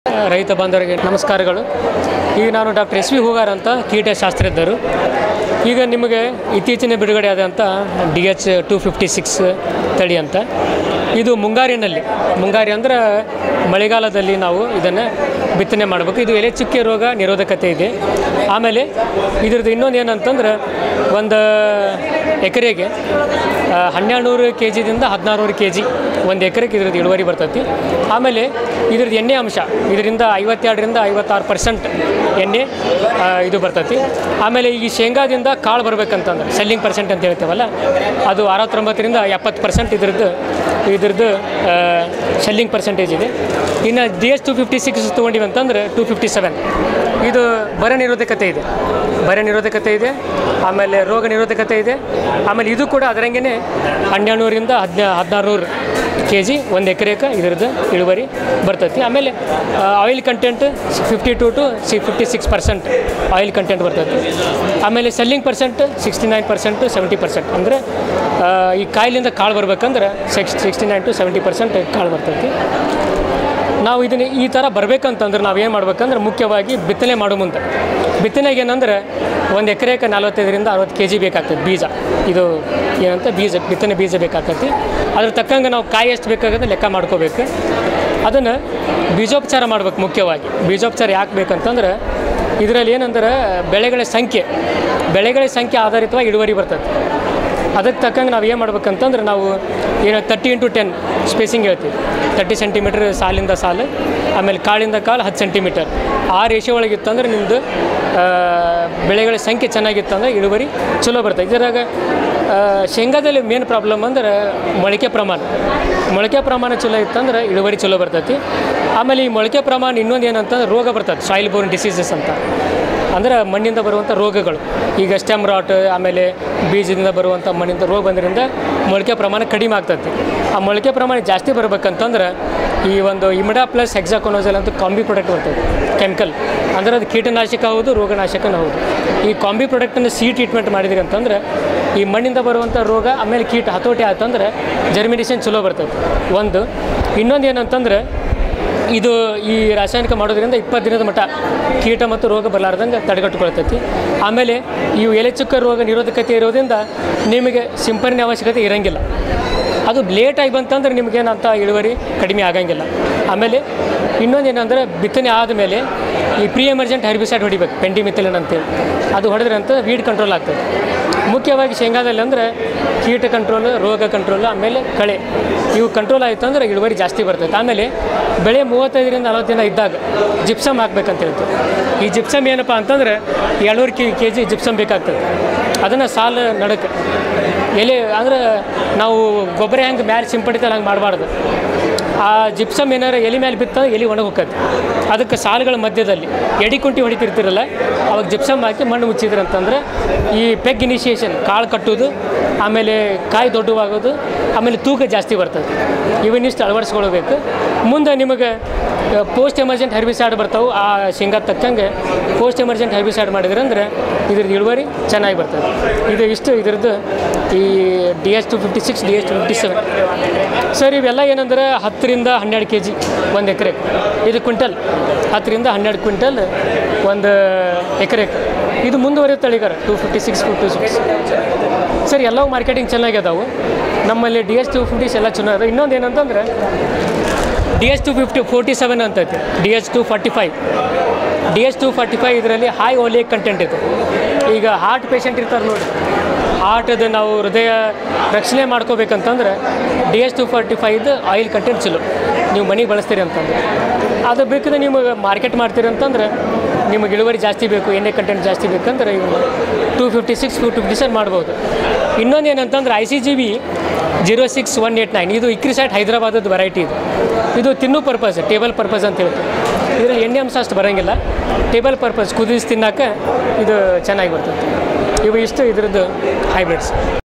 ರೈತ ಬಾಂಧವರಿಗೆ ನಮಸ್ಕಾರಗಳು. ಈಗ ನಾನು ಡಾಕ್ಟರ್ ಎಸ್ ವಿ ಹೂಗಾರ್ ಅಂತ ಕೀಟಶಾಸ್ತ್ರಜ್ಞರು. ಈಗ ನಿಮಗೆ ಇತ್ತೀಚಿನ ಬಿಡುಗಡೆ ಆದಂಥ DH 256 ತಳಿ ಅಂತ, ಇದು ಮುಂಗಾರಿ ಅಂದ್ರೆ ಮಳೆಗಾಲದಲ್ಲಿ ನಾವು ಇದನ್ನು ಬಿತ್ತನೆ ಮಾಡಬೇಕು. ಇದು ಎಲೆ ಚುಕ್ಕೆ ರೋಗ ನಿರೋಧಕತೆ ಇದೆ. ಆಮೇಲೆ ಇದ್ರದ್ದು ಇನ್ನೊಂದು ಏನಂತಂದ್ರೆ, ಒಂದು ಎಕರೆಗೆ 1200 kgದಿಂದ 1600 kg ಒಂದು ಎಕರೆಗೆ ಇದ್ರದ್ದು ಇಳುವರಿ ಬರ್ತೈತಿ. ಆಮೇಲೆ ಇದ್ರದ್ದು ಎಣ್ಣೆ ಅಂಶ ಇದರಿಂದ 52ರಿಂದ 56% ಎಣ್ಣೆ ಇದು ಬರ್ತೈತಿ. ಆಮೇಲೆ ಈ ಶೇಂಗಾದಿಂದ ಕಾಳು ಬರಬೇಕಂತಂದ್ರೆ ಸೆಲ್ಲಿಂಗ್ ಪರ್ಸೆಂಟ್ ಅಂತ ಹೇಳ್ತೇವಲ್ಲ, ಅದು 69ರಿಂದ 70% ಇದ್ರದ್ದು ಸೆಲ್ಲಿಂಗ್ ಪರ್ಸೆಂಟೇಜ್ ಇದೆ. ಇನ್ನು DH 256 ತೊಗೊಂಡಿವಿ ಅಂತಂದ್ರೆ 257 ಇದು ಬರ ನಿರೋಧಕತೆ ಇದೆ, ಆಮೇಲೆ ರೋಗ ನಿರೋಧಕತೆ ಇದೆ. ಆಮೇಲೆ ಇದು ಕೂಡ ಅದರಂಗೆ 1200ರಿಂದ 1600 kg ಒಂದು ಎಕರೆಗೆ ಇದರದ್ದು ಇಳುವರಿ ಬರ್ತೈತಿ. ಆಮೇಲೆ oil content 52 to 56% oil content ಬರ್ತೈತಿ. ಆಮೇಲೆ ಸೆಲ್ಲಿಂಗ್ ಪರ್ಸೆಂಟ್ 69% 70%. ಅಂದರೆ ಈ ಕಾಯಿಲಿಂದ ಕಾಳು ಬರ್ಬೇಕಂದ್ರೆ 69 to 70% ಕಾಳು ಬರ್ತೈತಿ. ನಾವು ಇದನ್ನು ಈ ಥರ ಬರಬೇಕಂತಂದ್ರೆ ನಾವು ಏನು ಮಾಡ್ಬೇಕಂದ್ರೆ, ಮುಖ್ಯವಾಗಿ ಬಿತ್ತನೆ ಮಾಡೋ ಮುಂದೆ ಬಿತ್ತನೆಗೆ ಏನಂದ್ರೆ ಒಂದು ಎಕರೆಗೆ 45ರಿಂದ 60 kg ಬೇಕಾಗ್ತದೆ ಬೀಜ. ಇದು ಏನಂತ ಬಿತ್ತನೆ ಬೀಜ ಬೇಕಾಗ್ತೈತಿ. ಅದ್ರ ತಕ್ಕಂಗೆ ನಾವು ಕಾಯಿ ಎಷ್ಟು ಬೇಕಾಗುತ್ತೆ ಲೆಕ್ಕ ಮಾಡ್ಕೋಬೇಕು. ಅದನ್ನು ಬೀಜೋಪಚಾರ ಮಾಡ್ಬೇಕು. ಮುಖ್ಯವಾಗಿ ಬೀಜೋಪಚಾರ ಯಾಕೆ ಬೇಕಂತಂದ್ರೆ, ಇದರಲ್ಲಿ ಏನಂದ್ರೆ ಬೆಳೆಗಳ ಸಂಖ್ಯೆ ಆಧಾರಿತವಾಗಿ ಇಳುವರಿ ಬರ್ತದೆ. ಅದಕ್ಕೆ ತಕ್ಕಂಗೆ ನಾವು ಏನು ಮಾಡ್ಬೇಕಂತಂದ್ರೆ, ನಾವು ಏನು 30 into 10 ಸ್ಪೇಸಿಂಗ್ ಹೇಳ್ತೀವಿ. 30 ಸೆಂಟಿಮೀಟ್ರ್ ಸಾಲಿಂದ ಸಾಲು, ಆಮೇಲೆ ಕಾಳಿಂದ ಕಾಳು 10 ಸೆಂಟಿಮೀಟರ್. ಆ ರೇಷೆ ಒಳಗಿತ್ತಂದ್ರೆ ನಿಮ್ಮದು ಬೆಳೆಗಳ ಸಂಖ್ಯೆ ಚೆನ್ನಾಗಿತ್ತಂದ್ರೆ ಇಳುವರಿ ಚಲೋ ಬರ್ತದೆ. ಇದರಾಗ ಶೇಂಗಾದಲ್ಲಿ ಮೇನ್ ಪ್ರಾಬ್ಲಮ್ ಅಂದ್ರೆ ಮೊಳಕೆ ಪ್ರಮಾಣ ಚಲೋ ಇತ್ತಂದ್ರೆ ಇಳುವರಿ ಚಲೋ ಬರ್ತೈತಿ. ಆಮೇಲೆ ಈ ಮೊಳಕೆ ಪ್ರಮಾಣ ಇನ್ನೊಂದು ಏನಂತಂದ್ರೆ ರೋಗ ಬರ್ತದೆ, ಸಾಯಿಲ್ ಬೋರ್ನ್ ಡಿಸೀಸಸ್ ಅಂತ. ಅಂದ್ರೆ ಮಣ್ಣಿಂದ ಬರುವಂಥ ರೋಗಗಳು, ಈಗ ಸ್ಟೆಮ್ ರಾಟ್, ಆಮೇಲೆ ಬೀಜದಿಂದ ಬರುವಂಥ ಮಣ್ಣಿಂದ ರೋಗ ಬಂದ್ರಿಂದ ಮೊಳಕೆ ಪ್ರಮಾಣ ಕಡಿಮೆ ಆಗ್ತೈತಿ. ಆ ಮೊಳಕೆ ಪ್ರಮಾಣ ಜಾಸ್ತಿ ಬರ್ಬೇಕಂತಂದ್ರೆ ಈ ಒಂದು ಇಮಿಡಾ ಪ್ಲಸ್ ಹೆಕ್ಸಾಕೊನೋಜಲ್ ಅಂತ ಕಾಂಬಿ ಪ್ರಾಡಕ್ಟ್ ಬರ್ತದೆ, ಕೆಮಿಕಲ್. ಅಂದ್ರೆ ಅದು ಕೀಟನಾಶಕ ಹೌದು, ರೋಗನಾಶಕನೂ ಹೌದು. ಈ ಕಾಂಬಿ ಪ್ರಾಡಕ್ಟನ್ನು ಟ್ರೀಟ್ಮೆಂಟ್ ಮಾಡಿದ್ರಿ ಅಂತಂದ್ರೆ ಈ ಮಣ್ಣಿಂದ ಬರುವಂಥ ರೋಗ ಆಮೇಲೆ ಕೀಟ ಹತೋಟಿ ಆಯ್ತಂದ್ರೆ ಜರ್ಮಿನೇಷನ್ ಚಲೋ ಬರ್ತೈತಿ. ಇನ್ನೊಂದು ಏನಂತಂದ್ರೆ, ಇದು ಈ ರಾಸಾಯನಿಕ ಮಾಡೋದ್ರಿಂದ 20 ದಿನದ ಮಟ್ಟ ಕೀಟ ಮತ್ತು ರೋಗ ಬರಲಾರ್ದಂಗೆ ತಡೆಗಟ್ಟುಕೊಳ್ತೈತಿ. ಆಮೇಲೆ ಇವು ಎಲೆ ಚುಕ್ಕ ರೋಗ ನಿರೋಧಕತೆ ಇರೋದ್ರಿಂದ ನಿಮಗೆ ಸಿಂಪರಣೆ ಅವಶ್ಯಕತೆ ಇರೋಂಗಿಲ್ಲ. ಅದು ಲೇಟಾಗಿ ಬಂತಂದ್ರೆ ನಿಮಗೇನಂತ ಇಳುವರಿ ಕಡಿಮೆ ಆಗಂಗಿಲ್ಲ. ಆಮೇಲೆ ಇನ್ನೊಂದು ಏನಂದ್ರೆ, ಬಿತ್ತನೆ ಆದಮೇಲೆ ಈ ಪ್ರೀ ಎಮರ್ಜೆಂಟ್ ಹರ್ಬಿಸೈಡ್ ಹೊಡಿಬೇಕು, ಪೆಂಡಿಮಿಥಿಲಿನ್ ಅಂತೇಳಿ. ಅದು ಹೊಡೆದ್ರೆ ಅಂತ ವೀಡ್ ಕಂಟ್ರೋಲ್ ಆಗ್ತದೆ. ಮುಖ್ಯವಾಗಿ ಶೇಂಗಾದಲ್ಲಿ ಅಂದರೆ ಕೀಟ ಕಂಟ್ರೋಲ್, ರೋಗ ಕಂಟ್ರೋಲ್, ಆಮೇಲೆ ಕಳೆ, ಇವು ಕಂಟ್ರೋಲ್ ಆಯಿತು ಅಂದ್ರೆ ಇಳುವರಿ ಜಾಸ್ತಿ ಬರ್ತೈತೆ. ಆಮೇಲೆ ಬೆಳೆ 35ರಿಂದ 40 ದಿನ ಇದ್ದಾಗ ಜಿಪ್ಸಮ್ ಹಾಕ್ಬೇಕಂತ ಹೇಳ್ತೀವಿ. ಈ ಜಿಪ್ಸಮ್ ಏನಪ್ಪ ಅಂತಂದ್ರೆ 200 kg ಜಿಪ್ಸಮ್ ಬೇಕಾಗ್ತದೆ. ಅದನ್ನು ಸಾಲು ನಡಕ್ಕೆ ಎಲೆ ಅಂದ್ರೆ ನಾವು ಗೊಬ್ಬರ ಹೆಂಗೆ ಮ್ಯಾಲೆ ಸಿಂಪಡಿತಲ್ಲ ಹಂಗೆ ಮಾಡಬಾರ್ದು. ಆ ಜಿಪ್ಸಮ್ ಏನಾರು ಎಲೆ ಮೇಲೆ ಬಿತ್ತಂದ್ರೆ ಎಲೆ ಒಣಗಿ ಹೋಗ್ತದೆ. ಅದಕ್ಕೆ ಸಾಲುಗಳ ಮಧ್ಯದಲ್ಲಿ ಎಡಿ ಕುಂಟಿ ಹೊಡಿತಿರ್ತಿರಲ್ಲ, ಅವಾಗ ಜಿಪ್ಸಮ್ ಹಾಕಿ ಮಣ್ಣು ಮುಚ್ಚಿದ್ರು ಅಂತಂದ್ರೆ ಈ ಪೆಗ್ ಇನಿಷಿಯೇಷನ್, ಕಾಳು ಕಟ್ಟೋದು, ಆಮೇಲೆ ಕಾಯಿ ದೊಡ್ಡವಾಗೋದು, ಆಮೇಲೆ ತೂಕ ಜಾಸ್ತಿ ಬರ್ತದೆ. ಇವನ್ನಿಷ್ಟು ಅಳವಡಿಸ್ಕೊಳ್ಬೇಕು. ಮುಂದೆ ನಿಮಗೆ ಪೋಸ್ಟ್ ಎಮರ್ಜೆಂಟ್ ಹರ್ಬಿಸೈಡ್ ಬರ್ತಾವೆ. ಆ ಶೇಂಗಾ ತಕ್ಕಂಗೆ ಪೋಸ್ಟ್ ಎಮರ್ಜೆಂಟ್ ಹರ್ಬಿಸೈಡ್ ಮಾಡಿದ್ರೆ ಅಂದರೆ ಇದ್ರದ್ದು ಇಳುವರಿ ಚೆನ್ನಾಗಿ ಬರ್ತದೆ. ಇದ್ರದ್ದು ಈ DH 256, DH 257. ಸರ್, ಇವೆಲ್ಲ ಏನಂದ್ರೆ 10ರಿಂದ 12 kg ಒಂದು ಎಕರೆಗೆ. ಇದು ಕ್ವಿಂಟಲ್ 10ರಿಂದ 12 ಕ್ವಿಂಟಲ್ ಒಂದು ಎಕರೆಗೆ. ಇದು ಮುಂದುವರಿಯುತ್ತೆ ತಳಿಗಾರ 256, 256. ಸರ್, ಎಲ್ಲವೂ ಮಾರ್ಕೆಟಿಂಗ್ ಚೆನ್ನಾಗ್ಯದಾವು. ನಮ್ಮಲ್ಲಿ DH 256 ಎಲ್ಲ ಚೆನ್ನಾಗಿದೆ. ಇನ್ನೊಂದು ಏನಂತಂದ್ರೆ DH 247 ಅಂತೈತಿ, DH 245. DH 245 ಇದರಲ್ಲಿ ಹೈ ಓಲಿಕ್ ಕಂಟೆಂಟ್ ಇದೆ. ಈಗ ಹಾರ್ಟ್ ಪೇಷಂಟ್ ಇರ್ತಾರೆ ನೋಡಿ, ಹಾರ್ಟದು ನಾವು ಹೃದಯ ರಕ್ಷಣೆ ಮಾಡ್ಕೋಬೇಕಂತಂದ್ರೆ DH 245 ಆಯಿಲ್ ಕಂಟೆಂಟ್ ಚಲೋ. ನೀವು ಮನೆಗೆ ಬಳಸ್ತೀರಿ ಅಂತಂದ್ರೆ ಅದು ಬೇಕಂದ್ರೆ ನಿಮಗೆ ಮಾರ್ಕೆಟ್ ಮಾಡ್ತೀರಿ ಅಂತಂದ್ರೆ ನಿಮಗೆ ಇಳುವರಿ ಜಾಸ್ತಿ ಬೇಕು, ಎಣ್ಣೆ ಕಂಟೆಂಟ್ ಜಾಸ್ತಿ ಬೇಕಂದ್ರೆ ಇವು 256, 257 ಮಾಡ್ಬೋದು. ಇನ್ನೊಂದು ಏನಂತಂದ್ರೆ ICGB 06189, ಇದು ಇಕ್ರಿಸೈಟ್ ಹೈದರಾಬಾದದ ವೆರೈಟಿ. ಇದು ತಿನ್ನೋ ಪರ್ಪಸ್, ಟೇಬಲ್ ಪರ್ಪಸ್ ಅಂತ ಹೇಳ್ತೀವಿ. ಇದರಲ್ಲಿ ಎಣ್ಣೆ ಅಂಶ ಅಷ್ಟು ಬರೋಂಗಿಲ್ಲ. ಟೇಬಲ್ ಪರ್ಪಸ್ ಕುದಿಸಿ ತಿನ್ನೋಕೆ ಇದು ಚೆನ್ನಾಗಿ ಬರ್ತದೆ. ಇವು ಇಷ್ಟು ಇದ್ರದ್ದು ಹೈಬ್ರಿಡ್ಸ್.